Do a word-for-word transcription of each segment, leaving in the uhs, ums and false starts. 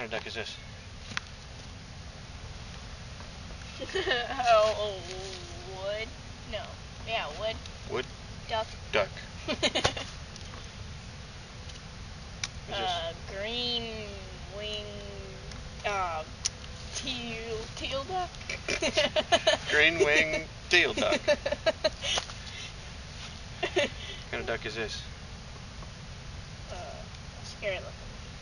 kind of duck is this? Oh, wood? No. Yeah, wood. Wood? Duck. Duck. uh, green wing. Uh, teal. Teal duck. Green wing teal duck. What kind of duck is this? Uh, scary looking.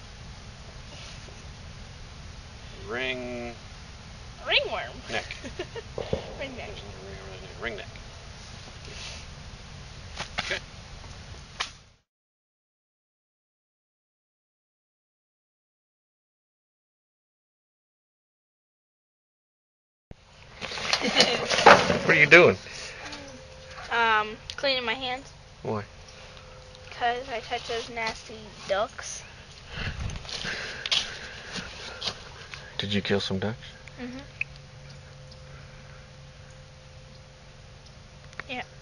Ring. Ringworm. Neck. Ring neck. Ring neck. Okay. What are you doing? Um, cleaning my hands. Why? Because I touch those nasty ducks. Did you kill some ducks? Mm-hmm. Yeah.